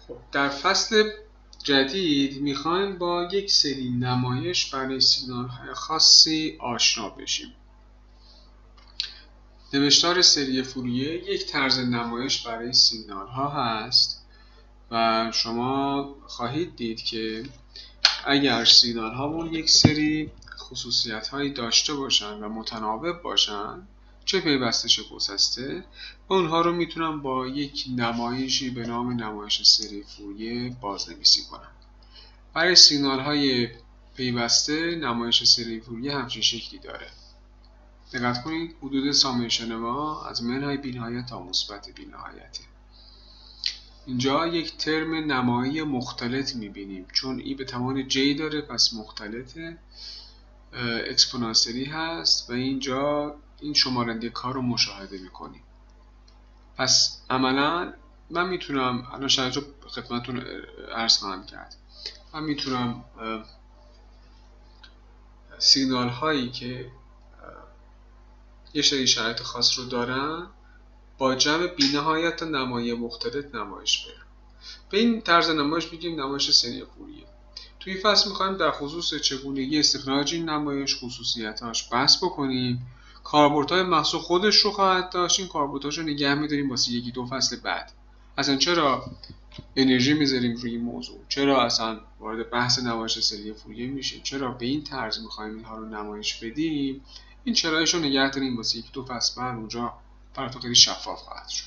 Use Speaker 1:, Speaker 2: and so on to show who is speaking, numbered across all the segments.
Speaker 1: خب در فصل جدید میخوایم با یک سری نمایش برای سیگنال های خاصی آشنا بشیم. نوشتار سری فوریه یک طرز نمایش برای سیگنال ها هست و شما خواهید دید که اگر سیگنال هامون یک سری خصوصیت هایی داشته باشن و متناوب باشن، چه پیوسته چه گسسته، اونها رو میتونم با یک نمایشی به نام نمایش سری فوریه بازنویسی کنم. برای سیگنال های پیوسته نمایش سری فوریه همچین شکلی داره. دقت کنید حدود سامیشن ما از منهای بی‌نهایت تا مثبت بی‌نهایته. اینجا یک ترم نمایی مختلط میبینیم چون ای به توان j داره، پس مختلط اکسپونانسیلی هست و اینجا این شمارنده کار رو مشاهده میکنیم. پس عملا من میتونم الان شرایط رو خدمتتون عرض خواهم کرد. من میتونم سیگنال هایی که یه سری شرایط خاص رو دارن با جمع بی‌نهایت تا نمایی مختلط نمایش بدم. به این طرز نمایش میگیم نمایش سری فوریه. توی این فصل میخوایم در خصوص چگونگی استخراج این نمایش، خصوصیتاش بحث بکنیم. کاربردهای محصول خودش رو خواهد داشت. این کاربردهاش رو نگه میداریم واسه یکی دو فصل بعد. اصلا چرا انرژی میذاریم روی این موضوع؟ چرا اصلا وارد بحث نمایش سری فوریه میشیم؟ چرا به این طرز میخوایم اینها رو نمایش بدیم؟ این چرایش رو نگه داریم واسه یک دو فصل بعد، اونجا براتون خیلی شفاف خواهد شد.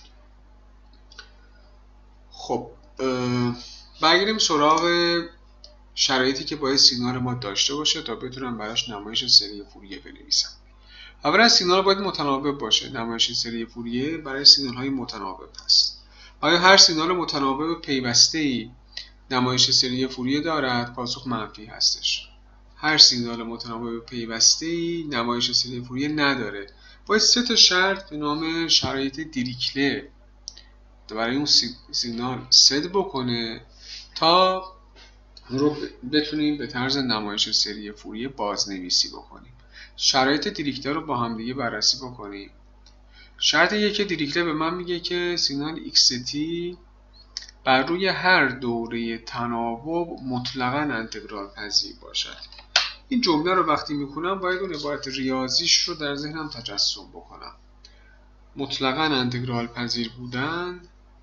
Speaker 1: خب برگردیم سراغ شرایطی که باید سیگنال ما داشته باشه تا بتونم براش نمایش سری فوریه بنویسم. اولا سیگنال باید متناوب باشه. نمایش سری فوریه برای سیگنال های متناوب هست. آیا هر سیگنال متناوب پیوسته‌ای نمایش سری فوریه دارد؟ پاسخ منفی هستش. هر سیگنال متناوب پیوسته‌ای نمایش سری فوریه نداره. باید سه تا شرط به نام شرایط دیریکله برای اون سیگنال صد بکنه تا رو بتونیم به طرز نمایش سری فوریه بازنویسی بکنیم. شرایط دیریکله رو با هم دیگه بررسی بکنیم. شرط یک دیریکله به من میگه که سیگنال XT بر روی هر دوره تناوب مطلقاً انتگرال پذیر باشد. این جمله رو وقتی میکنم باید اون عبارت ریاضیش رو در ذهنم تجسم بکنم. مطلقاً انتگرال پذیر بودن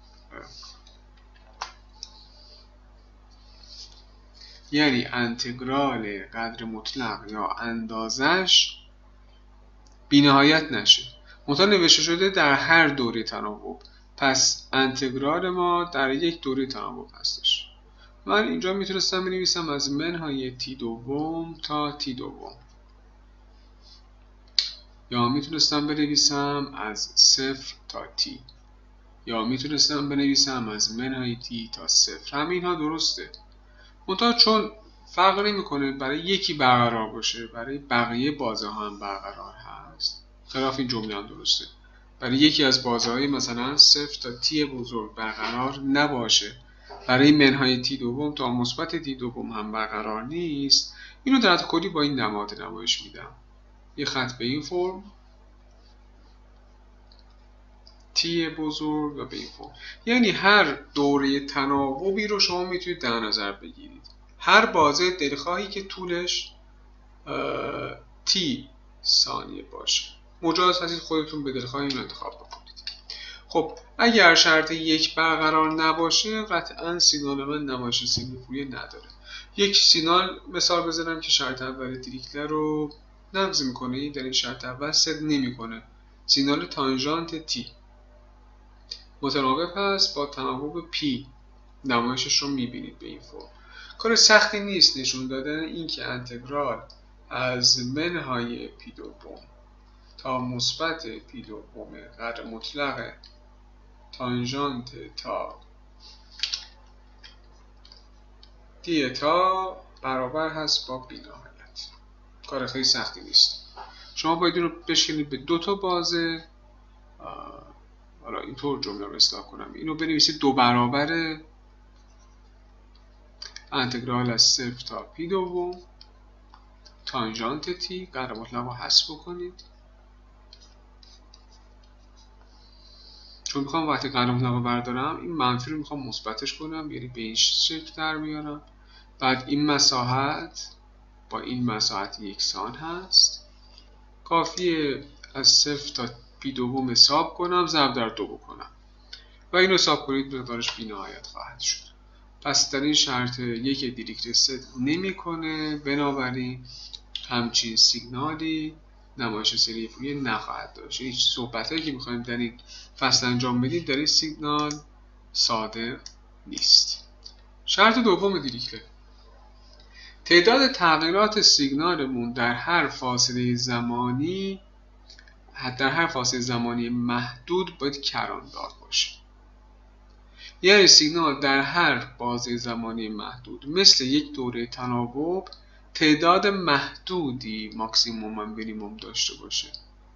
Speaker 1: یعنی انتگرال قدر مطلق یا اندازش بی‌نهایت نشه. منتها نوشته شده در هر دوره تناوب، پس انتگرال ما در یک دوره تناوب هستش. من اینجا میتونستم بنویسم از منهای تی دوم تا تی دوم، یا میتونستم بنویسم از صفر تا تی، یا میتونستم بنویسم از منهای تی تا صفر. همین ها درسته. منتها چون فرق نمیکنه برای یکی برقرار باشه برای بقیه بازه ها هم برقرار هست، خلاف این جمله هم درسته. برای یکی از بازه های مثلا صفر تا تی بزرگ برقرار نباشه، برای منهای تی دوم تا مثبت تی دوم هم برقرار نیست. اینو در حد کلی با این نماد نمایش میدم. یه خط به این فرم، تی بزرگ و به این فرم. یعنی هر دوره تناوبی رو شما میتونید در نظر بگیرید. هر بازه دلخواهی که طولش تی ثانیه باشه، مجاز هستید خودتون به دلخواهی رو انتخاب بکنید. خب اگر شرط یک برقرار نباشه قطعا سیگنال من نمایش سری فوریه نداره. یک سیگنال مثال بزنم که شرط اول دیریکله رو نقض میکنه. در این شرط اول صد نمیکنه. سیگنال تانژانت تی متناوب هست با تناوب پی، نمایشش رو میبینید به این فرم. کار سختی نیست نشون دادن این که انتگرال از منهای پی دوم تا مثبت پی دوم قدر مطلق تانژانت تا دیتا برابر هست با بی‌نهایت. کار خیلی سختی نیست. شما باید این رو بشکنید به دو تا بازه. حالا اینطور جمله رو اصلاح کنم، اینو بنویسید دو برابر انتگرال از صفر تا پی دوم تانژانت تی قدر مطلق رو حذف بکنید. چون میخوام وقتی قلم مطلقه بردارم این منفی رو میخوام مثبتش کنم، یعنی به این شکل در میارم. بعد این مساحت با این مساحت یکسان هست، کافیه از 0 تا پی دوم حساب کنم، ضرب در 2 بکنم و این حساب کنید مقدارش بی‌نهایت خواهد شد. پس در این شرط یک دیریکت ست نمیکنه، بنابراین همچین سیگنالی نمایش سری فوریه نخواهد داشت. هیچ صحبتایی که میخوایم در این فصل انجام بدیم در این سیگنال صادق نیست. شرط دوم دیریکله، تعداد تغییرات سیگنالمون در هر فاصله زمانی محدود باید کراندار باشه. یعنی سیگنال در هر بازه زمانی محدود مثل یک دوره تناوب تعداد محدودی ماکسیموم و مینیموم داشته باشه.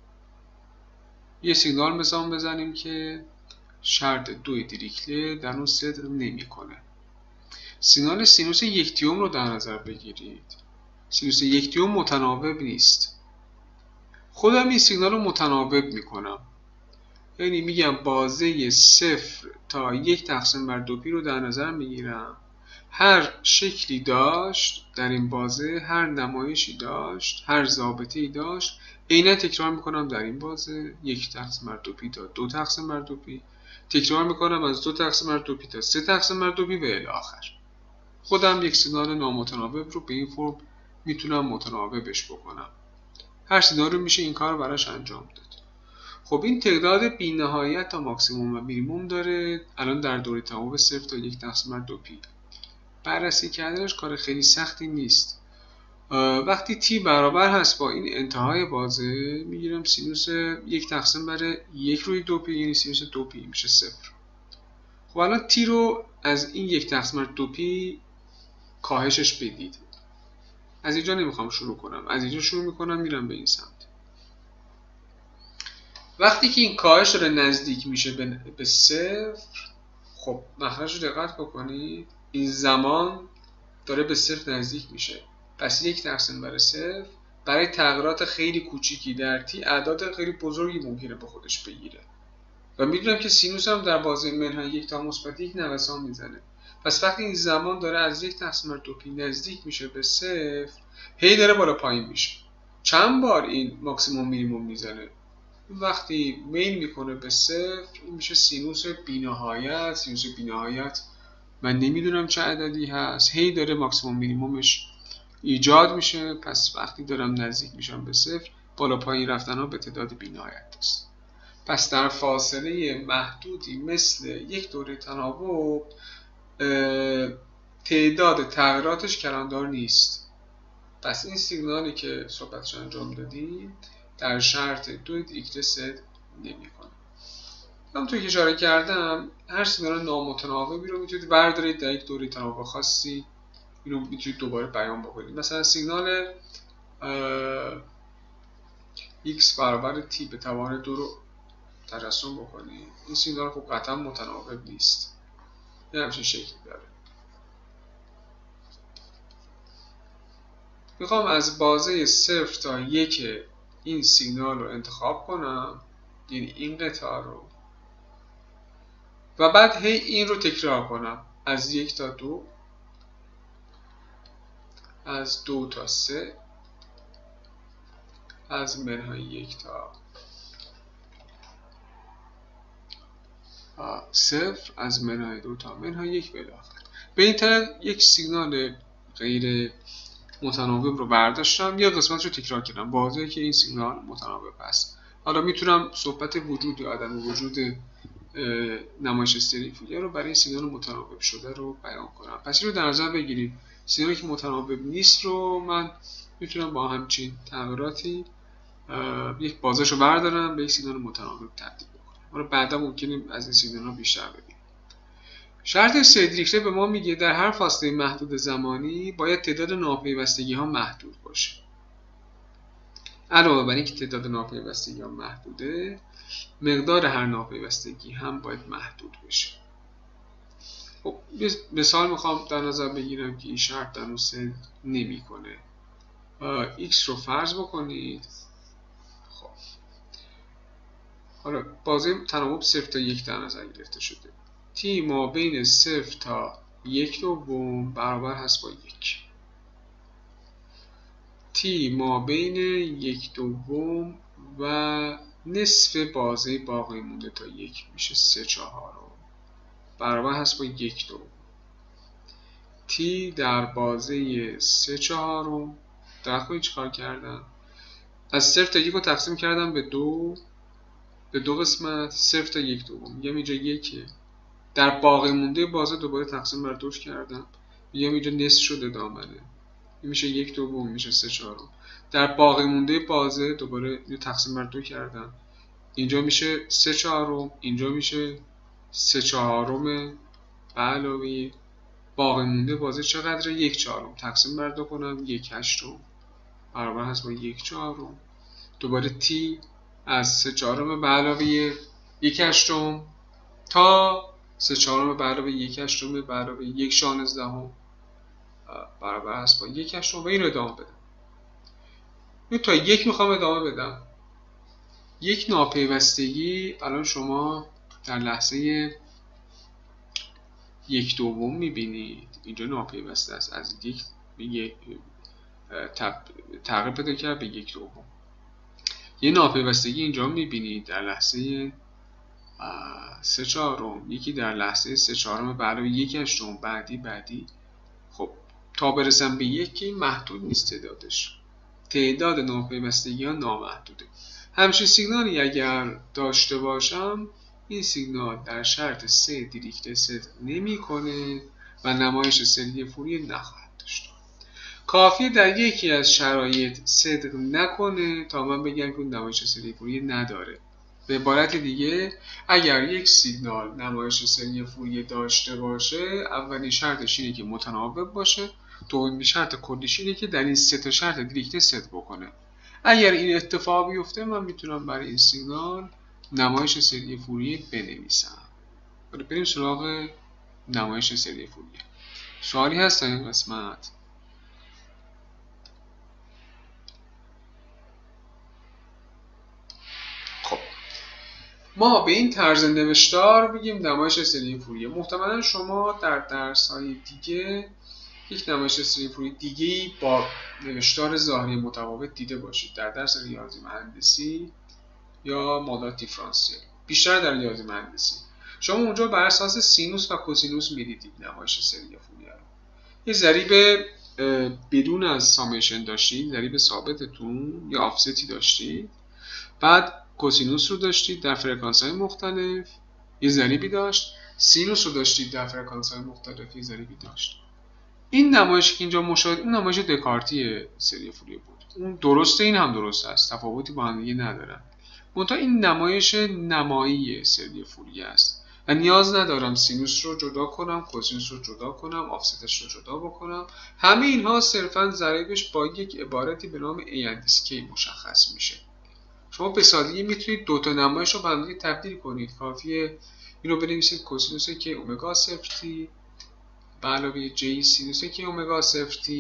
Speaker 1: یه سیگنال مثال بزنیم که شرط 2 دیریکله در اون صدق نمی‌کنه. سیگنال سینوس یکتیوم رو در نظر بگیرید. سینوس یکتیوم متناوب نیست. خودم این سیگنال رو متناوب میکنم، یعنی میگم بازه 0 تا 1/2 پی رو در نظر میگیرم. هر شکلی داشت در این بازه، هر نمایشی داشت، هر ضابطه‌ای داشت، عیناً تکرار میکنم در این بازه 1/2 پی تا 2/2 پی، تکرار میکنم از 2/2 پی تا 3/2 پی و الی آخر. خودم یک سیگنال نامتناوب رو به این فرم میتونم متناوبش بکنم. هر سیگنال رو میشه این کار رو براش انجام داد. خب این تعداد بی‌نهایت تا ماکسیموم و مینیموم داره. الان در دوره تناوب 0 تا 1/2 پی بررسی کردنش کار خیلی سختی نیست. وقتی تی برابر هست با این انتهای بازه میگیرم سینوس 1/1 روی 2 پی، یعنی سینوس 2 پی میشه 0. خب الان تی رو از این 1/2 پی کاهشش بدید. از اینجا نمیخوام شروع کنم، از اینجا شروع میکنم میرم به این سمت. وقتی که این کاهش داره نزدیک میشه به 0، خب مخرج رو دقت بکنید، این زمان داره به 0 نزدیک میشه. پس 1/0 برای تغییرات خیلی کوچیکی در تی اعداد خیلی بزرگی ممکنه به خودش بگیره و میدونم که سینوس هم در بازه منهای 1 تا مثبت 1 نوسان میزنه. پس وقتی این زمان داره از 1/2 پی نزدیک میشه به 0، هی داره بالا پایین میشه. چند بار این ماکسیموم مینیموم میزنه؟ وقتی میل میکنه به 0، این میشه سینوس بی‌نهایت. سینوس بی‌نهایت من نمیدونم چه عددی هست، هی داره ماکسیموم مینیمومش ایجاد میشه. پس وقتی دارم نزدیک میشم به 0، بالا پایین رفتن ها به تعداد بی‌نهایت است. پس در فاصله محدودی مثل یک دوره تناوب تعداد تغییراتش کلاندار نیست. پس این سیگنالی که صحبتش انجام دادیم در شرط 2 دیریکله ست نمی‌کنه. همونطور که اشاره کردم هر سیگنال نامتناوبی رو میتونید بردارید در یک دوره تناوب خاصی، اینو میتونید دوباره بیان بکنید. مثلا سیگنال x برابر t به توان 2 رو ترسیم بکنید. این سیگنال خب قطعا متناوب نیست، یه همچین شکلی داره. میخوام از بازه 0 تا 1 این سیگنال رو انتخاب کنم، یعنی این قطعه رو، و بعد هی این رو تکرار کنم از 1 تا 2، از 2 تا 3، از منهای 1 تا 0، از منهای 2 تا منهای 1 به آخر. به این طرح یک سیگنال غیر متناوب رو برداشتم، یه قسمت رو تکرار کردم، واضحه که این سیگنال متناوب است. حالا میتونم صحبت وجود یا عدم وجود نمایش سری فوریه رو برای این سیگنال متناوب شده رو بیان کنم. پس این رو در نظر بگیریم، سیگنالی که متناوب نیست رو من میتونم با همچین تغییراتی یک بازش رو بردارم به یک سیگنال متناوب تبدیل بکنم. حالا بعدا ممکنه از این سیگنال ها بیشتر ببینیم. شرط 3 دیریکله به ما میگه در هر فاصله محدود زمانی باید تعداد ناپیوستگی ها محدود باشه. علاوه بر اینکه تعداد ناپیوستگی ها محدوده، مقدار هر ناپیوستگی هم باید محدود بشه. خب مثال میخوام در نظر بگیرم که این شرط در اون صدق نمیکنه. x رو فرض بکنید. خب حالا بازه تناوب 0 تا 1 در نظر گرفته شده. تی ما بین 0 تا 1/2 برابر هست با 1. تی ما بین 1/2 و نصف بازه باقی مونده تا 1 میشه 3/4 برابر هست با 1/2. تی در بازه 3/4 در خواهی چکار کردم؟ از 0 تا 1 رو تقسیم کردم به دو قسمت. 0 تا 1/2 میگم اینجا 1. در باقی مونده بازه دوباره تقسیم بر 2 کردم، میگم اینجا نصف شده دامنه، این میشه 1/2 میشه 3/4. در باقی مونده بازه دوباره تقسیم بر 2 کردم، اینجا میشه 3/4، اینجا میشه 3/4 به علاوه باقی مونده بازه چقدره؟ 1/4. تقسیم بر 2 کنم 1/8 برابر هست با 1/4. دوباره تی از 3/4 به علاوه 1/8 تا 3/4 به علاوه 1/8 به علاوه 1/16 برابر هست با 1/8 و این رو ادامه بدم. این تا 1 میخوام ادامه بدم. یک ناپیوستگی الان شما در لحظه 1/2 میبینید، اینجا ناپیوسته است، از 1 تغییر پیدا کرد به 1/2. یه ناپیوستگی اینجا میبینید در لحظه 3/4، یکی در لحظه 3/4 به علاوه 1/8 بعدی. خب تا برسم به 1 محدود نیست تعداد ناپیوستگی ها نامحدوده. همچین سیگنالی اگر داشته باشم، این سیگنال در شرط 3 دیریکته صدق نمی‌کنه و نمایش سری فوریه نخواهد داشت. کافیه در یکی از شرایط صدق نکنه تا من بگم که نمایش سری فوریه نداره. به عبارت دیگه اگر یک سیگنال نمایش سری فوریه داشته باشه، اولین شرطش اینه که متناوب باشه، دومین شرط کلیش اینه که در این 3 تا شرط دیریکته صدق بکنه. اگر این اتفاق بیفته من میتونم برای این سیگنال نمایش سری فوریه بنویسم. بریم سراغ نمایش سری فوریه. سوالی هست در این قسمت؟ خب ما به این طرز نوشتار میگیم نمایش سری فوریه. محتملا شما در درس‌های دیگه یک نمایش سری فوریه دیگه‌ای با نوشتار ظاهری متفاوت دیده باشید، در درس ریاضی مهندسی یا مادات دیفرانسیل. بیشتر در ریاضی مهندسی شما اونجا بر اساس سینوس و کوسینوس میدیدید نمایش سری فوریه رو. یه ضریب بدون از سامیشن داشتید، ضریب ثابتتون یا آفستی داشتید، بعد کوسینوس رو داشتید در فرکانس‌های مختلف یه ضریبی داشت، سینوس رو داشتید در فرکانس‌های مختلف یه ضریبی داشت. این نمایشی که اینجا مشاهده این نمایش دکارتی سری فوریه بود. اون درسته، این هم درست است، تفاوتی با هم دیگه ندارن. منتها این نمایش نمایی سری فوریه است و نیاز ندارم سینوس رو جدا کنم، کوسینوس رو جدا کنم، آفستش رو جدا بکنم. همه اینها صرفاً ضریبش با یک عبارتی به نام A&C مشخص میشه. شما به سادگی میتونید دو تا نمایش رو به هم دیگه تبدیل کنید. کافیه اینو بنویسید کوسینوس که اومگا 0t به علاوه j سینوس که اومگا 0t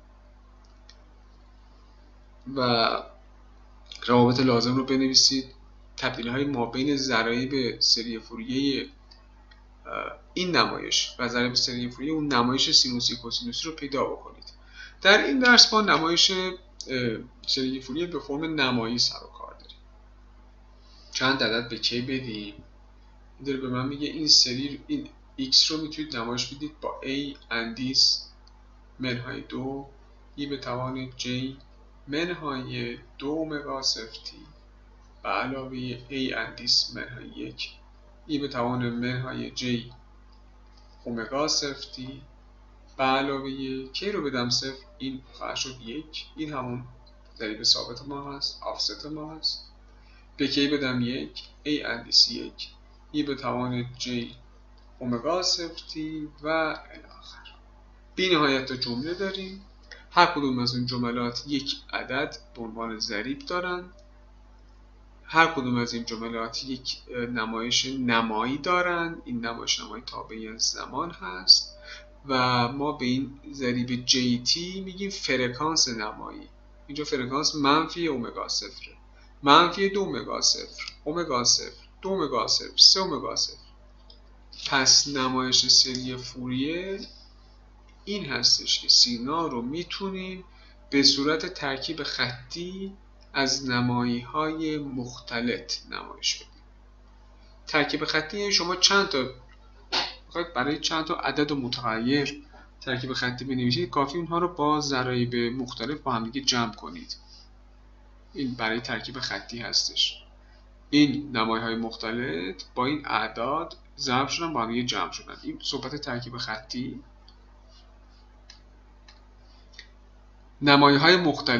Speaker 1: و روابط لازم رو بنویسید. تبدیل های مابین ضرایب سری فوریه این نمایش و ضرایب سری فوریه اون نمایش سینوسی کوسینوسی رو پیدا بکنید. در این درس با نمایش سری فوریه به فرم نمایی سر و کار داریم. چند عدد به کی بدیم؟ این داره به من میگه این سری این x رو میتونید نمایش بدید با a اندیس منهای 2 ای به توان j منهای 2 اومگا 0t به علاوه a اندیس منهای 1 ای به توان منهای j اومگا 0t به علاوه کی رو بدم 0 این خواهد شد 1. این همون ضریب ثابت ما هست، آفست ما هست. به کی بدم 1 a اندیس 1 ای به توان j اومگا 0t و الاخر. بی نهایت جمله داریم. هر کدوم از این جملات یک عدد به عنوان ضریب دارن. هر کدوم از این جملات یک نمایش نمایی دارن. این نمایش نمایی تابع زمان هست و ما به این ضریب JT میگیم فرکانس نمایی. اینجا فرکانس منفی اومگا 0. منفی 2 اومگا صفر، اومگا صفر، 2 اومگا صفر، 3 اومگا صفر. پس نمایش سری فوریه این هستش که سیگنال رو میتونیم به صورت ترکیب خطی از نمایی‌های مختلط نمایش بدیم. ترکیب خطی یعنی شما چند تا برای چند تا عدد متغیر ترکیب خطی بنویسید، کافی اونها رو با ضرایب مختلف با هم دیگه جمع کنید. این برای ترکیب خطی هستش. این نمایه‌های مختلط با این اعداد ضرب شدن با هم دیگه جمع شدن. این صحبت ترکیب خطی. نمایه‌های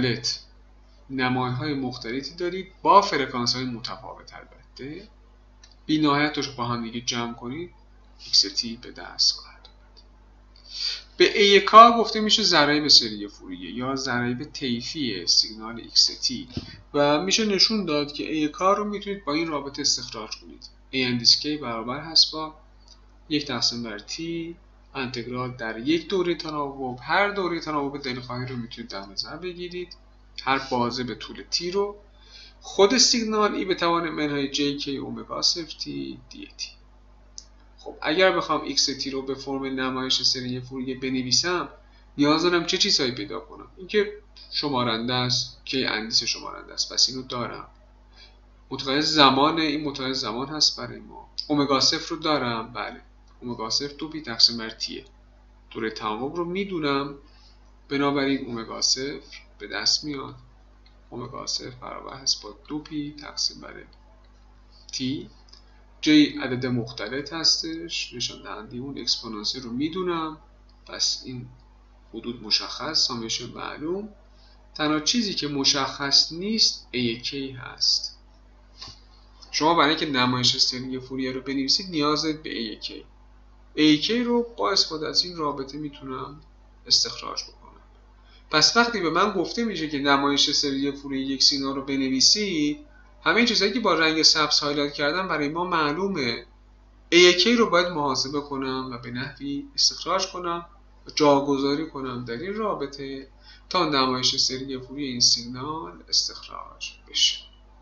Speaker 1: مختلطی دارید با فرکانس‌های متفاوت. البته بی نهایتش رو با هم دیگه جمع کنید xt به دست خواهد آمد. به AK گفته میشه ضرایب سری فوریه یا ضرایب طیفی سیگنال xt و میشه نشون داد که AK رو میتونید با این رابطه استخراج کنید. A&k برابر هست با 1/t انتگرال در یک دوره تناوب. هر دوره تناوب دلخواهی رو میتونید در نظر بگیرید، هر بازه به طول t رو. خود سیگنال ای به توان منهای jk اومگا صفر t dt. خب اگر بخوام xt رو به فرم نمایش سری فوریه بنویسم نیاز دارم چه چیزهایی پیدا کنم؟ اینکه شمارنده است، که اندیس شمارنده است، پس اینو دارم. متغیر زمان، این متغیر زمان هست برای ما. اومگا صفر رو دارم، بله اومگا صفر 2 تقسیم بر تیه. دوره تمام رو میدونم، بنابراین اومگا صفر به دست میاد. اومگا صفر برابر هست با 2 تقسیم بر تی. جی عدد مختلط هستش، نشان دهنده اون اکسپونانسیل رو میدونم، پس این حدود مشخص، سامیشن معلوم. تنها چیزی که مشخص نیست AK هست. شما برای اینکه نمایش سری فوریه رو بنویسید نیاز دارید به AK رو با استفاده از این رابطه میتونم استخراج بکنم. پس وقتی به من گفته میشه که نمایش سری فوریه یک سیگنال رو بنویسید، همه چیزایی که با رنگ سبز هایلایت کردم برای ما معلومه. AK رو باید محاسبه کنم و به نحوی استخراج کنم و جاگذاری کنم در این رابطه تا نمایش سری فوریه این سیگنال استخراج بشه.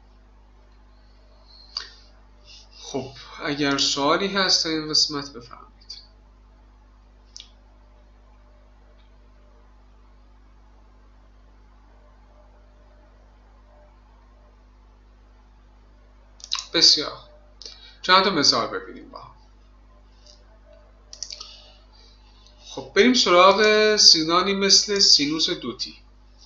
Speaker 1: خب اگر سوالی هست تا این قسمت بفرمایید. بسیار. چند تا مثال ببینیم با هم. خب بریم سراغ سیگنالی مثل سینوس دوتی.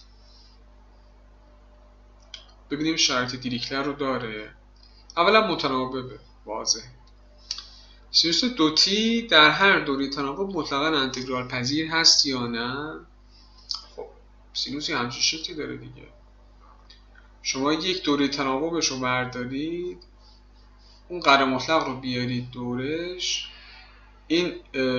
Speaker 1: ببینیم شرط دیریکلر رو داره. اولا متناوب واضح. سینوس دوتی در هر دوره تناوب مطلقاً انتگرال پذیر هست یا نه؟ خب سینوسی همچین شکلی داره دیگه. شما یک دوره تناوبش رو بردارید، اون قرار مطلق رو بیارید دورش، این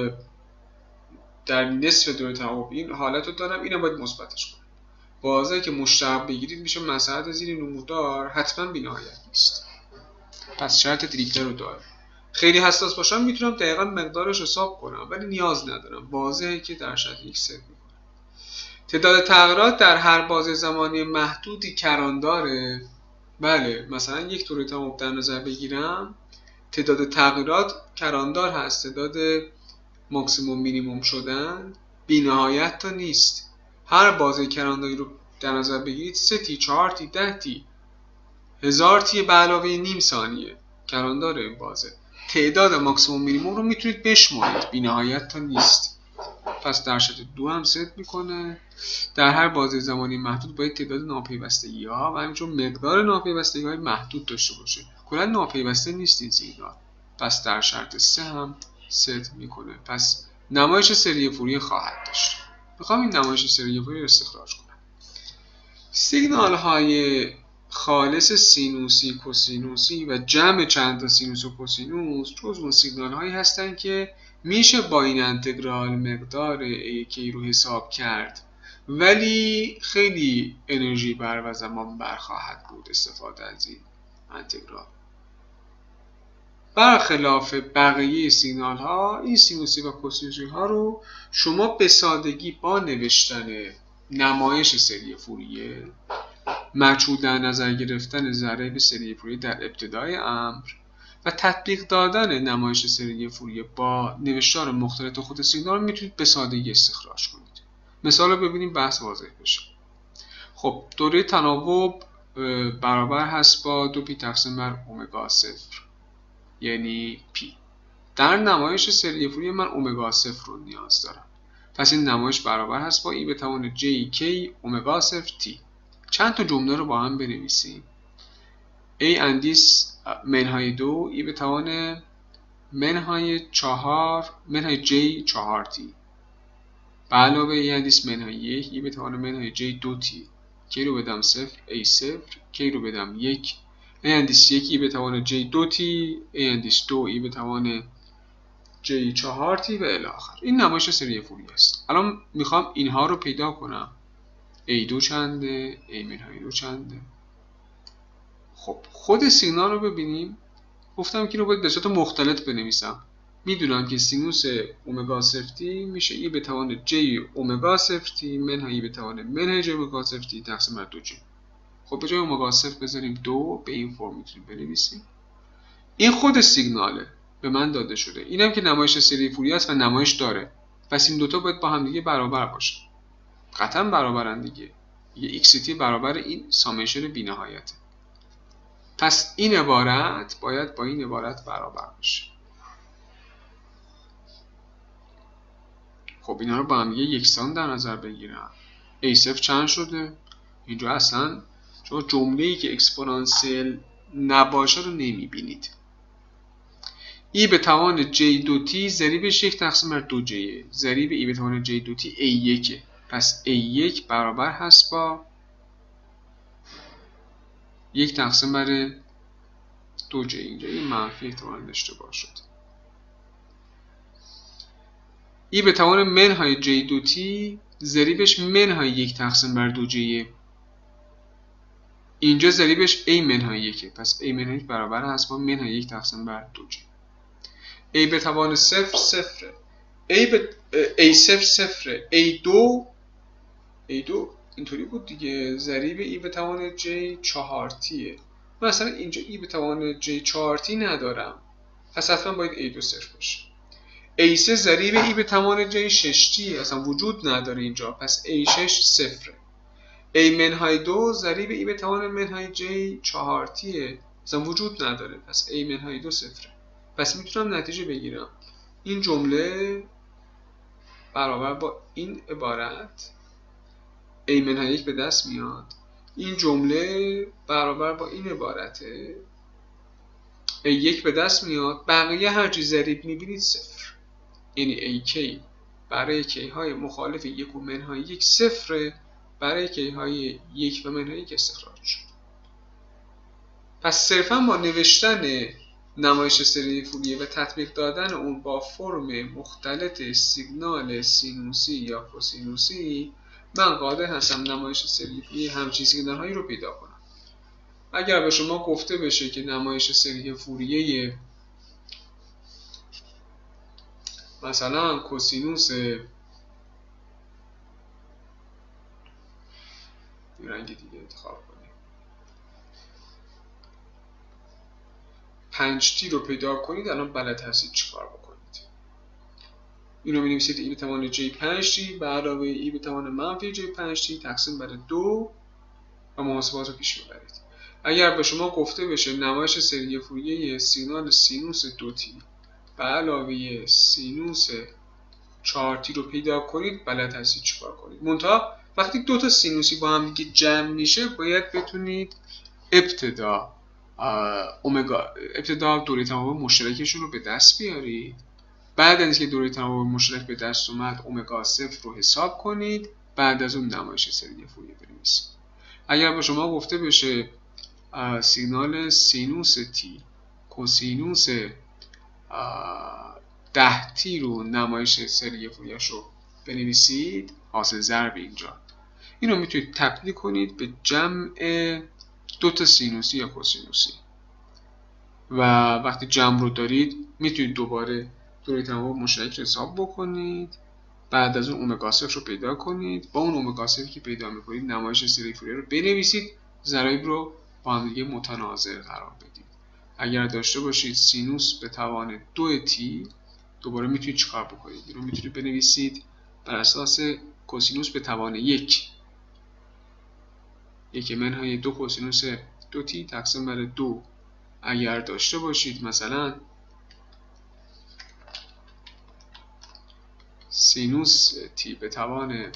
Speaker 1: در نصف دوره تناوب این حالت رو دارم، اینو باید مثبتش کنم. واضحه که مشترک بگیرید میشه مساحت زیر نمودار حتما بی‌نهایت نیست. پس شرط دیریکلر رو داره. خیلی حساس باشم میتونم دقیقاً مقدارش حساب کنم، ولی نیاز ندارم. واضحه که در شرط یک ست میکنم. تعداد تغییرات در هر بازه زمانی محدودی کران داره. بله مثلا یک دوره تناوب در نظر بگیرم، تعداد تغییرات کراندار هست. تعداد ماکسیموم مینیموم شدن بی‌نهایت تا نیست. هر بازه کرانداری رو در نظر بگیرید 3 تی، 4 تی، 10 تی، 1000 تی به علاوه نیم ثانیه کراندار این بازه. تعداد ماکسیموم مینیموم رو میتونید بشمارید، بی‌نهایت تا نیست. پس در شرط 2 هم ست میکنه. در هر بازه زمانی محدود باید تعداد ناپیوستگی ها و همینطور مقدار ناپیوستگی های محدود داشته باشه. کلا ناپیوسته نیست این سیگنال. پس در شرط 3 هم ست میکنه. پس نمایش سری فوریه خواهد داشت. میخوام این نمایش سری فوریه رو استخراج کنم. سیگنال های خالص سینوسی، کوسینوسی و جمع چند تا سینوس و کوسینوس جزو اون سیگنال هایی هستن که میشه با این انتگرال مقدار AK رو حساب کرد، ولی خیلی انرژی بر و زمان برخواهد بود استفاده از این انتگرال. برخلاف بقیه سیگنال ها، این سینوسی و کوسینوسی ها رو شما به سادگی با نوشتن نمایش سری فوریه مجهول در نظر گرفتن ضریب سری فوریه در ابتدای امر و تطبیق دادن نمایش سری فوریه با نوشتار مختلط خود سیگنال میتونید به سادگی استخراج کنید. مثال رو ببینیم بحث واضح بشه. خب دوره تناوب برابر هست با 2 پی تقسیم بر اومگا صفر یعنی پی. در نمایش سری فوریه من اومگا صفر رو نیاز دارم. پس این نمایش برابر هست با ای به توان جی کی اومگا صفر تی. چند تا جمله رو با هم بنویسیم. ای اندیس منهای 2 ای به توان منهای 4 منهای جی 4 تی به علاوه ای اندیس منهای 1 ای به توان منهای جی 2 تی. کی رو بدم 0 ای 0 کی رو بدم 1 ای اندیس 1 ای به توان جی 2 تی ای اندیس 2 ای به توان جی 4 تی و الی آخر. این نمایش سری فوریه است. الان میخوام اینها رو پیدا کنم. A2 چنده؟ A منهای 2 چنده؟ خب خود سیگنال رو ببینیم. گفتم که رو باید به صورت مختلط بنویسم. میدونم که سینوس اومگا صفر تی میشه ای به توان جی اومگا صفر تی منهای ای به توان منهای جی اومگا صفر تی تقسیم بر 2 جی. خب به جای اومگا صفر بذاریم 2. به این فرم میتونیم بنویسیم. این خود سیگناله به من داده شده. اینم که نمایش سری فوریه است و نمایش داره. پس این دوتا باید با هم دیگه برابر باشه. قطعا برابرن دیگه. یه ایکس تی برابر این سامیشن بی‌نهایته. پس این عبارت باید با این عبارت برابر باشه. خب اینا رو با هم یکسان در نظر بگیرم. A0 چند شده؟ اینجا اصلا شما جمله‌ای که اکسپونانسیل نباشه رو نمیبینید. ای به توان J2T ضریبش 1 تقسیم بر 2J. ضریب ای به توان J2T A1. پس A1 برابر هست با 1 تقسیم بر 2J. اینجا این منفی احتمال اشتباه شد. ای به توان منهای J2T ضریبش منهای 1 تقسیم بر 2J. اینجا ضریبش A منهای 1. پس A منهای 1 برابر هست با منهای 1 تقسیم بر 2J. A به توان 0 0. A0 0. A2 اینطوری بود دیگه. ضریب ای به توان J 4 تیه. مثلا اینجا ای به توان J 4 تی ندارم. پس حتما باید A2 صفر باشه. A3 ضریب ای به توان J 6 تیه. اصلا وجود نداره اینجا. پس A6 صفره. A منهای 2 ضریب ای به توان منهای J 4 تیه. اصلا وجود نداره. پس A منهای 2 صفره. پس میتونم نتیجه بگیرم. این جمله برابر با این عبارت A منهای 1 به دست میاد. این جمله برابر با این عبارته A1 به دست میاد. بقیه هر چی ضریب میبینید صفر. یعنی AK برای K های مخالف 1 و منهای 1 صفره. برای K های 1 و منهای 1 استخراج شد. پس صرفا با نوشتن نمایش سری فوریه و تطبیق دادن اون با فرم مختلط سیگنال سینوسی یا کوسینوسی من قادر هستم نمایش سری فوریه همچین سیگنال هایی رو پیدا کنم. اگر به شما گفته بشه که نمایش سری فوریه مثلا کوسینوس رنگ دیگه انتخاب کنیم 5 تی رو پیدا کنید، الان بلد هستید چیکار بکنید. اینو می‌نویسید ای به توان J 5 تی به علاوه ای به توان منفی J 5 تی تقسیم بر 2 و محاسبات رو پیش ببرید. اگر به شما گفته بشه نمایش سری فوریه سیگنال سینوس 2 تی به علاوه سینوس 4 تی رو پیدا کنید، بلد هستید چیکار کنید. منتها وقتی دو تا سینوسی با هم دیگه جمع میشه باید بتونید ابتدا دوره تناوب مشترکشون رو به دست بیارید. بعد از اینکه دوره تناوب مشترک به دست اومد اومگا صفر رو حساب کنید. بعد از اون نمایش سری فوریه بنویسید. اگر به شما گفته بشه سیگنال سینوس تی کوسینوس 10 تی رو نمایش سری فوریه‌اش رو بنویسید، حاصل ضرب اینجا. اینو میتونید تبدیل کنید به جمع دو تا سینوسی یا کوسینوسی و وقتی جمع رو دارید میتونید دوباره دوره تناوب مشترک حساب بکنید. بعد از اون اومگا صفر رو پیدا کنید. با اون اومگا صفر که پیدا میکنید نمایش سری فوریه رو بنویسید. ضرایب رو با هم دیگه متناظر قرار بدید. اگر داشته باشید سینوس به توان 2t، دوباره میتونید چیکار بکنید؟ این رو میتونید بنویسید بر اساس کوسینوس به توان 1 منهای 2 کوسینوس 2t تقسیم بر 2. اگر داشته باشید مثلا سینوس t به توان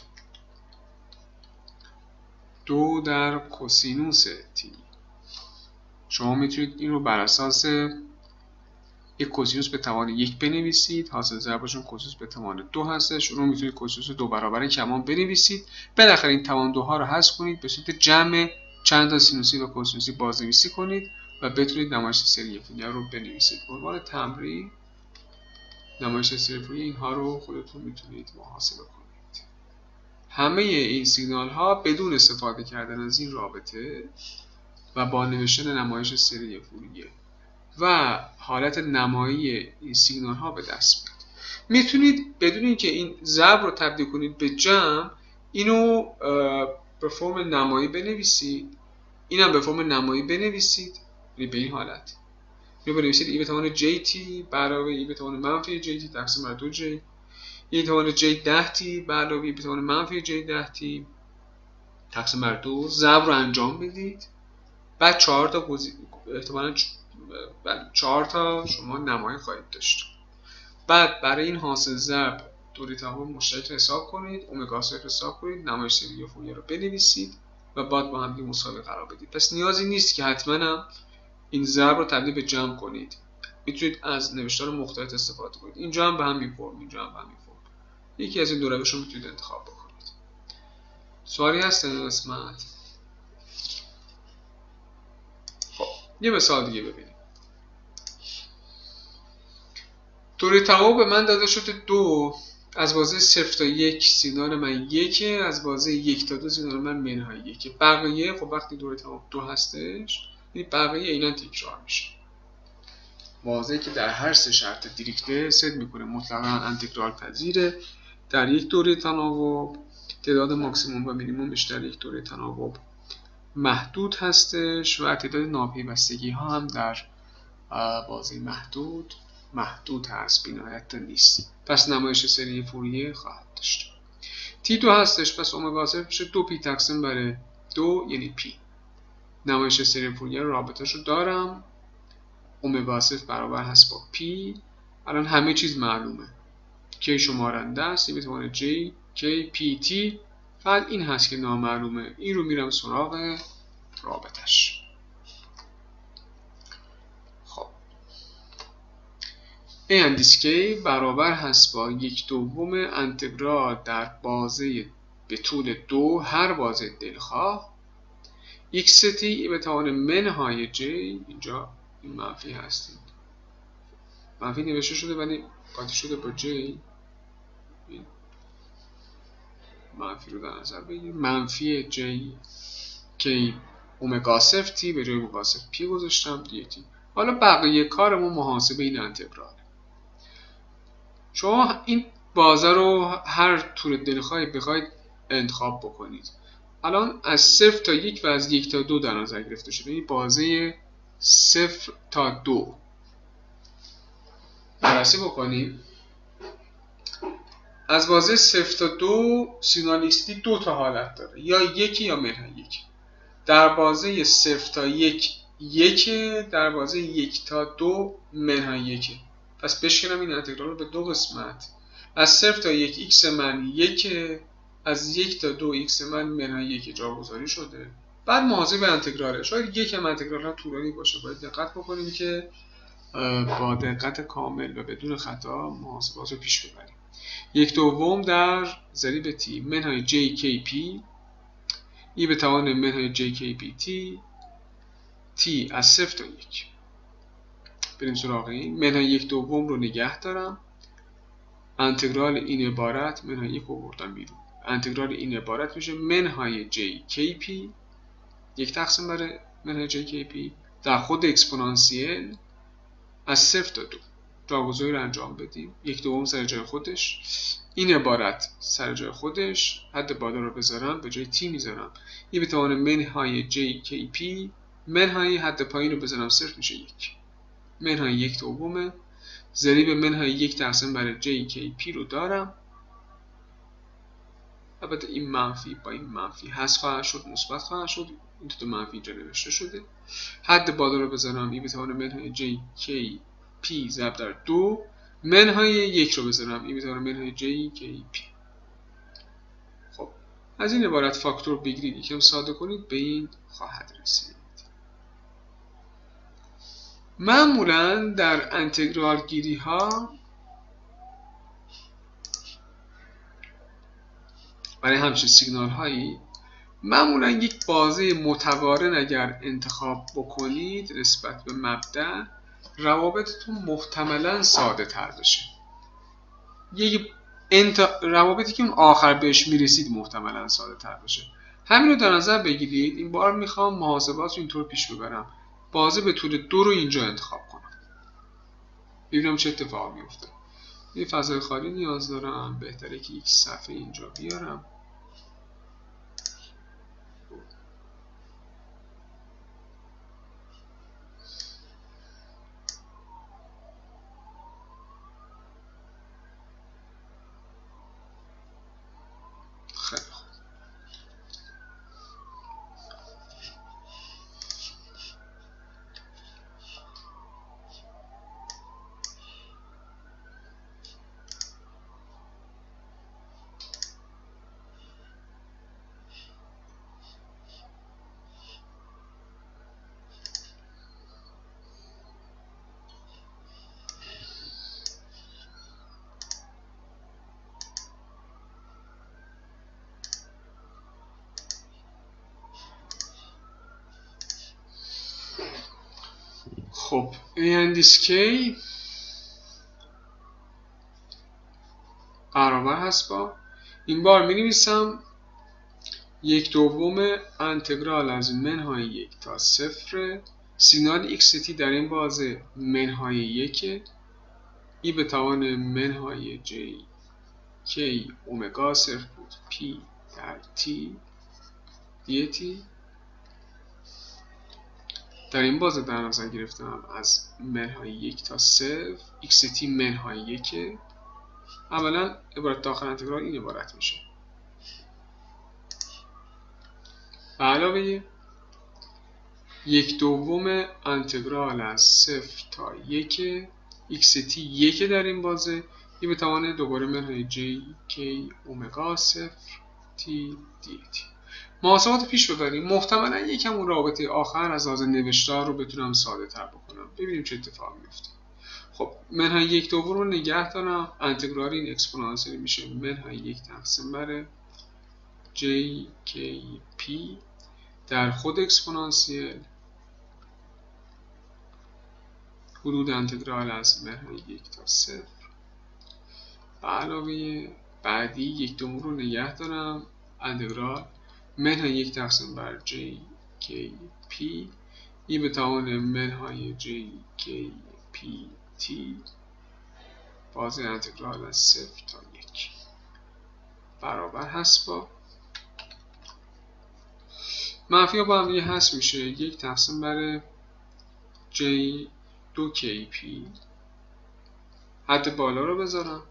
Speaker 1: 2 در کوسینوس t، شما میتونید این رو بر اساس یک کوسینوس به توان 1 بنویسید، حاصل ضربشون کوسینوس به توان 2 هستش، اون رو میتونید کوسینوس 2 برابر کمان بنویسید. بالاخره این توان 2 ها رو حذف کنید، به صورت جمع چند تا سینوسی و کوسینوسی بازنویسی کنید و بتونید نمایش سری فوریه رو بنویسید. به عنوان تمرین نمایش سری فوریه اینها رو خودتون میتونید محاسبه کنید. همه این سیگنال ها بدون استفاده کردن از این رابطه و با نوشتن نمایش سری فوریه و حالت نمایی این سیگنال ها به دست میاد. میتونید بدون اینکه این ضرب رو تبدیل کنید به جمع، اینو به فرم نمایی بنویسید، اینم به فرم نمایی بنویسید. به این حالت اینو بنویسید ای به توان jt برابر ای به توان منفی jt تقسیم بر 2j، ای به توان j 10t برابر ای به توان منفی j 10t تقسیم بر 2. ضرب رو انجام بدید، بعد 4 تا احتمالاً 4 تا شما نمایی خواهید داشت. بعد برای این حاصل ضرب دوره تمام مشترک حساب کنید، اومگا صفر حساب کنید، نمایش سری فوریه رو بنویسید و بعد با هم مساوی قرار بدید. پس نیازی نیست که حتما این ضرب رو تبدیل به جمع کنید، میتونید از نوشتار مختلف استفاده کنید. اینجا هم به همین فرم، اینجا هم به همین فرم. یکی از این دو روش رو میتونید انتخاب بکنید. سوالی هست در این قسمت؟ خب یه مثال دیگه ببینیم. دوره تمام به من داده شده 2 از بازه 0 تا 1 سیگنال من 1، از بازه 1 تا 2 سیگنال من منهای 1. بقیه خب وقتی دوره تمام 2 هستش، این بقیه اینا تکرار میشه. واضحه که در هر سه شرط دیریکته ست میکنه مطلقاً انتگرال پذیره. در یک دوره تناوب تعداد ماکسیموم و مینیمومش در یک دوره تناوب محدود هستش و تعداد ناپیوستگی ها هم در بازه محدود هست، بی‌نهایت نیست. پس نمایش سری فوریه خواهد داشت. T2 هستش، پس اومگا صفر میشه 2p تقسیم بر 2 یعنی p. نمایش سری فوریه رابطه‌اش رو دارم، اومگا صفر برابر هست با p. الان همه چیز معلومه، k شمارنده است، به توان j k p t. فقط این هست که نامعلومه، این رو میرم سراغ رابطش. A and k برابر هست با 1/2 انتگرال در بازه به طول 2 هر بازه دلخواه xt به توان منهای j. اینجا این منفی هستید، منفی نوشته شده ولی قاطی شده با j. منفی رو در نظر بگیر، منفی j k اومگا صفر t به جای اومگا صفر p گذاشتم dt. حالا بقیه کارمون محاسبه این انتگرال. شما این بازه رو هر طول دلخواهی بخواید انتخاب بکنید. الان از 0 تا 1 و از 1 تا 2 در نظر گرفته شده. این بازه 0 تا 2 بررسی بکنیم. از بازه 0 تا 2 سینالیستی 2 تا حالت داره، یا 1 یا منهای 1. در بازه 0 تا 1 1، در بازه 1 تا 2 منهای 1. پس بشکنم این انتگرال رو به دو قسمت. از 0 تا 1 x من 1، از 1 تا 2 x من منهای 1 جاگذاری شده. بعد محاسبه انتگراله. شاید یک هم انتگرال ها طولانی باشه، باید دقت بکنیم که با دقت کامل و بدون خطا محاسبات رو پیش ببریم. 1/2 در ضریب t منهای jkp ای به توان منهای jkpt t از 0 تا 1. بریم سراغ این. منهای 1/2 رو نگه دارم، انتگرال این عبارت منهای 1 رو بردم بیرون، انتگرال این عبارت میشه منهای jkp 1 تقسیم بر منهای jkp در خود اکسپونانسیل از 0 تا 2. جاگذاری رو انجام بدیم. 1/2 سر جای خودش، این عبارت سر جای خودش، حد بالا رو بذارم به جای تی میذارم ای به توان منهای جی کی پی، منهای حد پایین رو بذارم صرف میشه 1 منهای 1/2 ضریب منهای 1 تقسیم بر جی کی پی رو دارم. البته این منفی با این منفی حذف خواهد شد، مثبت خواهد شد، این تو منفی اینجا نوشته شده. حد بالا رو بذارم ای به توان منهای جی کی پی ضرب در 2 منهای 1 رو بذارم ای به توان منهای جی کی پی. خب از این عبارت فاکتور بگیرید یکم ساده کنید به این خواهد رسید. معمولا در انتگرال گیری ها برای همچین سیگنال هایی معمولا یک بازه متقارن اگر انتخاب بکنید نسبت به مبدأ، روابطتون محتملا ساده تر بشه. یک روابطی که اون آخر بهش میرسید محتملا ساده تر بشه. همین رو در نظر بگیرید. این بار میخوام محاسبات رو اینطور پیش ببرم، بازه به طول 2 رو اینجا انتخاب کنم، ببینم چه اتفاقی میفته. یه فضای خالی نیاز دارم، بهتره که یک صفحه اینجا بیارم. خیلی خوب. خب A&K برابر هست با این بار می نویسم 1/2 انتگرال از منهای 1 تا 0 سیگنال XT در این بازه منهای 1 ای به توان منهای جی کی اومگا صرف بود پی در تی دی تی. در این بازه در نظر گرفتم از منهای 1 تا 0 XT منهای 1. اولا عبارت داخل انتگرال این عبارت میشه به علاوه 1/2 انتگرال از 0 تا 1 XT 1 در این بازه ای به توان دوباره منهای جی کی اومگا 0 تی دی تی. محاسبات پیش ببریم. محتملا یکم اون رابطه آخر از لحاظ نوشتار رو بتونم ساده تر بکنم. ببینیم چه اتفاقی میفته. خب منهای 1/2 رو نگه دارم، انتگرال این اکسپونانسیل میشه منهای 1 تقسیم بر جی کی پی در خود اکسپونانسیل حدود انتگرال از منهای 1 تا 0 به علاوه بعدی 1/2 رو نگه دارم، انتگرال منهای 1 تقسیم بر جی کی پی ای به توان منهای جی کی پی تی بازه انتگرال از 0 تا 1 برابر هست با منفی ها با هم دیگه هست میشه 1 تقسیم بر جی 2 کی پی. حد بالا رو بذارم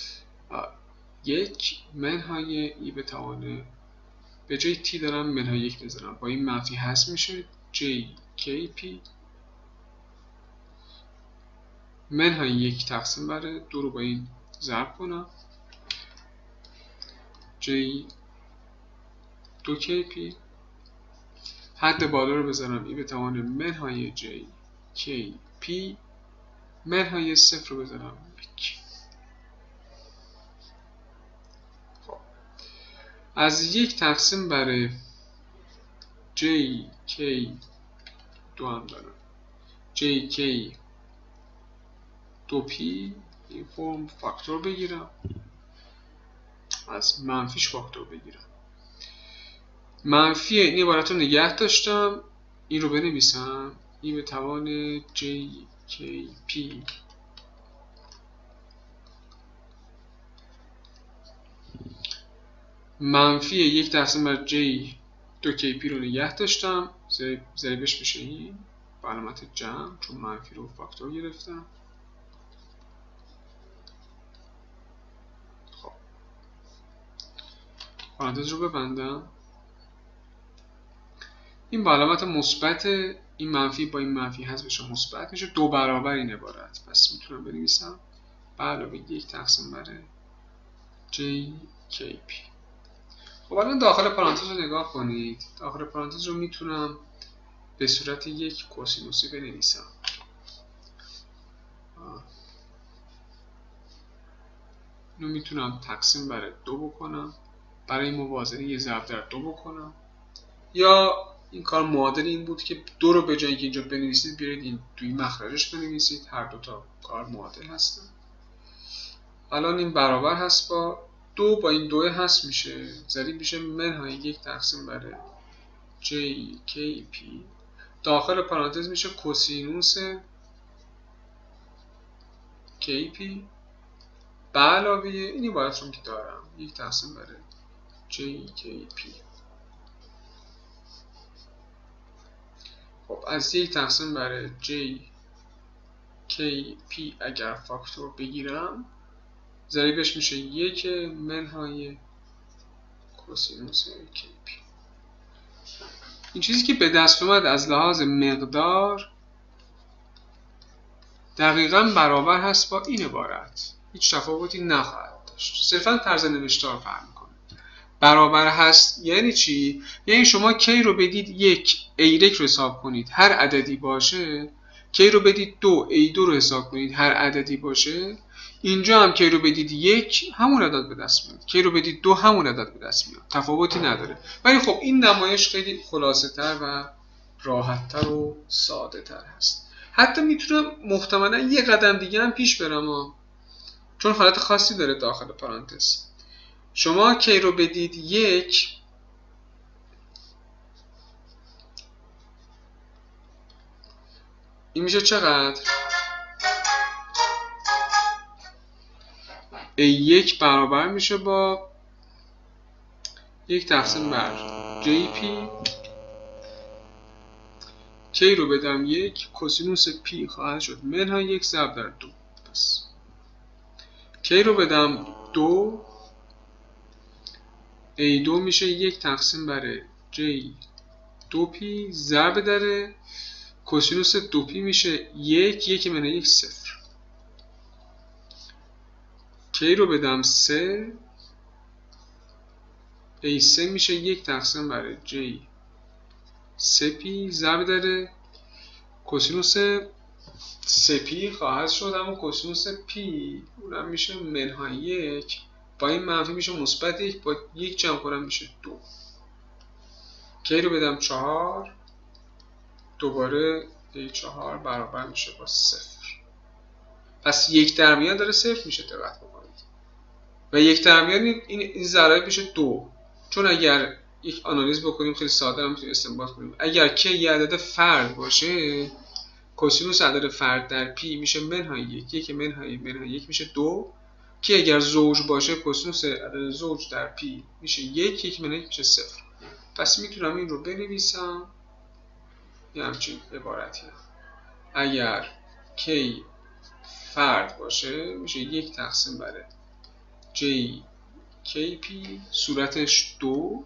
Speaker 1: 1 منهای ای به توان به جای تی دارم منهای 1 بذارم، با این منفی هست میشه جی کی پی منهای 1 تقسیم بر 2 رو با این ضرب کنم جی 2 کی پی. حد بالا رو بذارم ای به توان منهای جی کی پی منهای 0 رو بذارم 1. خب از 1 تقسیم بر جی کی 2 هم دارم جی کی 2 پی این فرم فاکتور بگیرم، از منفیش فاکتور بگیرم. منفی این عبارت رو نگه داشتم، این رو بنویسم ای به توان جی کی پی منفی 1 تقسیم بر جی 2kp رو نگه داشتم، ضریبش میشه این با علامت جمع چون منفی رو فاکتور گرفتم. خب پرانتز رو ببندم. این با علامت مثبت، این منفی با این منفی حذف بشه مثبت میشه، 2 برابر این عبارت. پس میتونم بنویسم به علاوه 1 تقسیم بر JKP. خب الان داخل پرانتز رو نگاه کنید. داخل پرانتز رو میتونم به صورت یک کوسینوسی بنویسم. اینو میتونم تقسیم بر 2 بکنم، برای موازنه یه ضرب در 2 بکنم، یا این کار معادل این بود که 2 رو به جای اینکه اینجا بنویسید بیارید این توی مخرجش بنویسید. هر دو تا کار معادل هستن. الان این برابر هست با 2 با این 2 هست میشه، ضریب میشه منهای 1 تقسیم بر JKP. داخل پرانتز میشه کوسینوس KP به علاوه این عبارت رو که دارم 1 تقسیم بر JKP. خب از 1 تقسیم بر JKP اگر فاکتور بگیرم ضریبش میشه 1 منهای کوسینوس KP. این چیزی که به دست اومد از لحاظ مقدار دقیقاً برابر هست با این عبارت، هیچ تفاوتی نخواهد داشت، صرفاً طرز نوشتار فرق میکنه. برابر هست یعنی چی؟ یعنی شما کی رو بدید 1 ایرک رو حساب کنید هر عددی باشه، کی رو بدید 2 ای2 رو حساب کنید هر عددی باشه، اینجا هم کی رو بدید 1 همون عدد به دست میاد، کی رو بدید 2 همون عدد به دست میاد، تفاوتی نداره. ولی خب این نمایش خیلی خلاصه تر و راحت تر و ساده تر هست. حتی میتونم محتملا یه قدم دیگه هم پیش برم چون حالت خاصی داره داخل پرانتز. شما کی رو بدید 1 این میشه چقدر؟ A1 برابر میشه با 1 تقسیم بر JP. کی رو بدم 1 کوسینوس P خواهد شد منهای 1 ضرب در 2. پس کی رو بدم 2 A2 میشه 1 تقسیم بر J2P ضرب در کوسینوس 2P میشه 1 منهای 1 0. کی رو بدم 3 A3 میشه 1 تقسیم بر J3P ضرب در کوسینوس 3P خواهد شد اما کوسینوس P اونم میشه منهای 1 با این منفی میشه مثبت 1 با 1 جمع کنم میشه 2. کی رو بدم 4 دوباره A4 برابر میشه با 0. پس 1 در میان داره 0 میشه، دقت بکنید. و 1 در میان این ضرایب میشه 2. چون اگر یک آنالیز بکنیم خیلی ساده هم میتونیم استنباط کنیم. اگر که یه عدد فرد باشه کوسینوس عدد فرد در P میشه منهای 1 منهای 1 میشه 2. که اگر زوج باشه کوسینوس عدد زوج در P میشه 1 منهای 1 میشه 0. پس میتونم این رو بنویسم یه همچین عبارتی هم. اگر K فرد باشه میشه 1 تقسیم بر JKP صورتش 2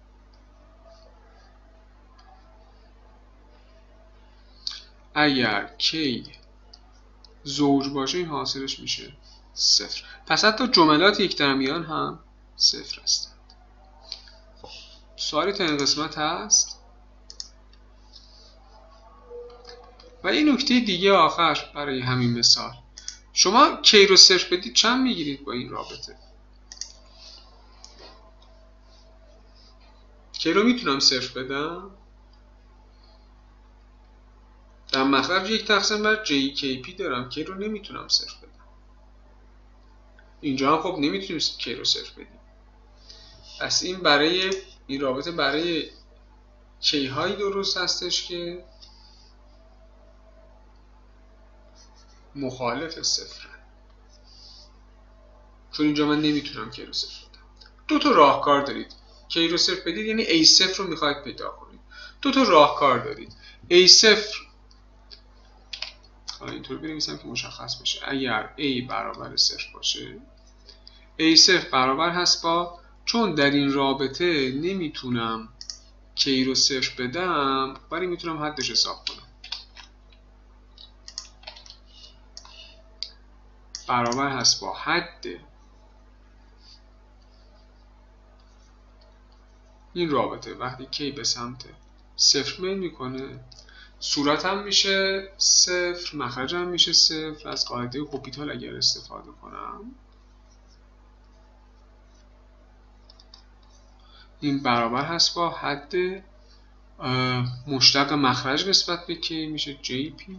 Speaker 1: اگر K زوج باشه این حاصلش میشه 0. پس حتی جملات 1 در میان هم 0 هستند. سوالی تا این قسمت هست؟ و این نکته دیگه آخر برای همین مثال، شما K رو 0 بدید چند میگیرید با این رابطه؟ K رو میتونم 0 بدم؟ در مخرج 1 تقسیم بر JKP دارم، K رو نمیتونم 0 بدم. اینجا هم خب نمیتونیم K رو 0 بدیم. پس این برای این رابطه برای K هایی درست هستش که مخالف 0، چون اینجا من نمیتونم K رو 0 بدم. دو تا راهکار دارید. کی رو صفر بدید یعنی A0 رو میخواید پیدا کنید. دو تا راهکار دارید. A0 حالا اینطور بنویسم که مشخص بشه. اگر A برابر صفر باشه A0 برابر هست با، چون در این رابطه نمیتونم کی رو صفر بدم ولی میتونم حدش حساب کنم، برابر هست با حد این رابطه. وقتی کی به سمت صفر میل میکنه صورتم میشه صفر، مخرجم میشه صفر. از قاعده هوپیتال اگر استفاده کنم این برابر هست با حد مشتق مخرج نسبت به کی میشه JP،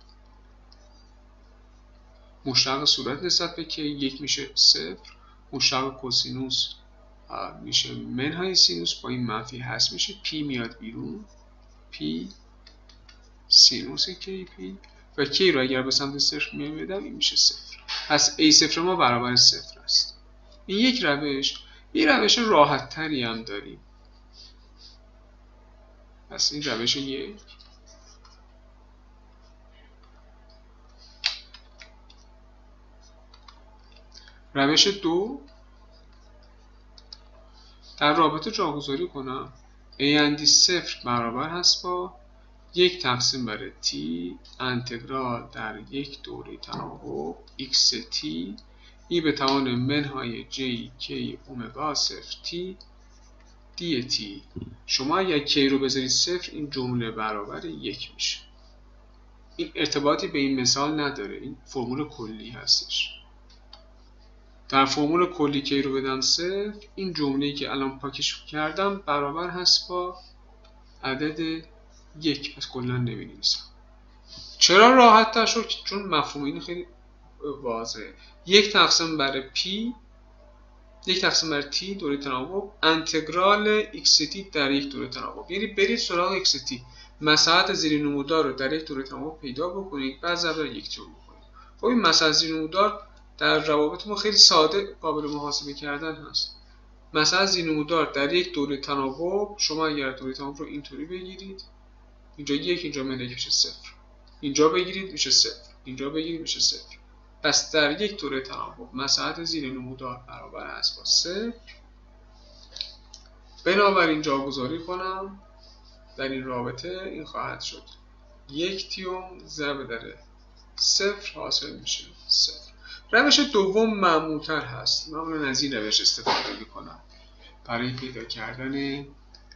Speaker 1: مشتق صورت نسبت به کی یک میشه صفر، مشتق کوسینوس میشه منهای سینوس با این منفی هست میشه پی میاد بیرون، پی سینوس کی پی و کی رو اگر به سمت صفر میبردم این میشه صفر. پس A0 ما برابر صفر است. این یک روش. این روش راحت تری هم داریم. پس این روش یک. روش دو، در رابطه جاگذاری کنم A اندی صفر برابر هست با یک تقسیم بر t انتگرال در یک دوره تناوب xt ای به توان منهای j k اومگا صفر t dt. شما اگر k رو بذارید صفر این جمله برابر یک میشه. این ارتباطی به این مثال نداره، این فرمول کلی هستش. در فرمول کلی کی رو بدم صفر این جمله‌ای که الان پاکش کردم برابر هست با عدد یک. پس کلا نمی‌نویسم. چرا راحت تر شد؟ چون مفهوم این خیلی واضحه. یک تقسیم بر پی، یک تقسیم بر تی دوره تناوب انتگرال xt در یک دوره تناوب. یعنی برید سراغ xt مساحت زیر نمودار رو در یک دوره تناوب پیدا بکنید بعد ضرب یک جمع بکنید. خب این مساحت زیر نمودار در روابط ما خیلی ساده قابل محاسبه کردن هست. مساحت زیر نمودار در یک دوره تناوب، شما اگر دوره تناوب رو اینطوری بگیرید اینجا یک، اینجا میشه صفر، اینجا بگیرید میشه صفر، اینجا بگیرید میشه صفر. پس در یک دوره تناوب مساحت زیر نمودار برابر است با صفر. بنابراین جاگذاری کنم در این رابطه این خواهد شد یک تیوم ضرب در صفر حاصل میشه صفر. روش دوم معمول‌تر هست. معمولا از این روش استفاده میکنم برای پیدا کردن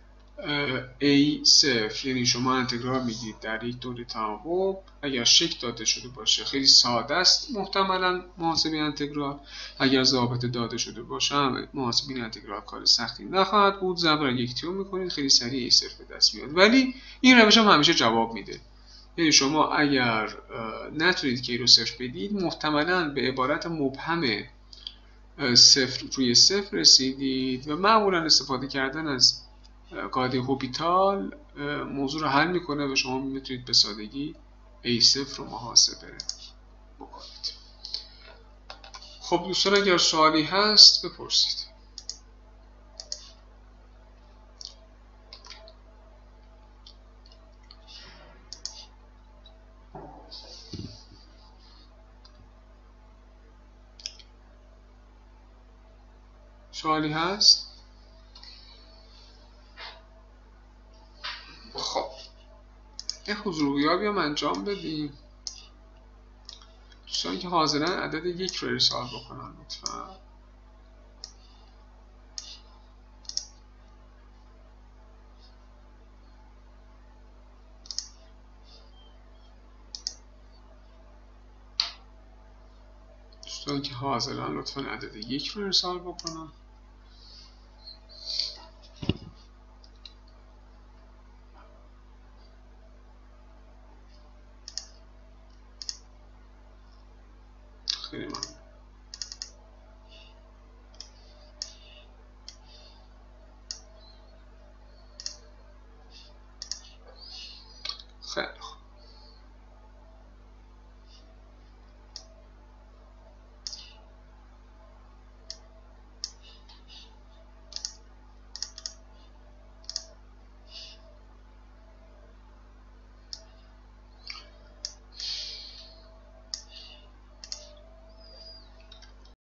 Speaker 1: A0. یعنی شما انتگرال میگیرید در یک دوره تناوب، اگر شکل داده شده باشه خیلی ساده است محتملا محاسبه انتگرال، اگر ضابط داده شده باشه محاسبه انتگرال کار سختی نخواهد بود. ضرب یک تیوم میکنید خیلی سریع A0 به دست میاد. ولی این روش هم همیشه جواب میده. یعنی شما اگر نتونید کی رو صفر بدید محتملا به عبارت مبهم صفر روی صفر رسیدید و معمولا استفاده کردن از قاعده هوپیتال موضوع رو حل میکنه و شما میتونید به سادگی A0 رو محاسبه بکنید. خب دوستان اگر سوالی هست بپرسید. سوالی هست؟ خب یه حضوریابی هم انجام بدیم. دوستانی که حاضرن عدد یک رو ارسال بکنن لطفا. دوستانی که حاضرن لطفا عدد یک رو ارسال بکنن.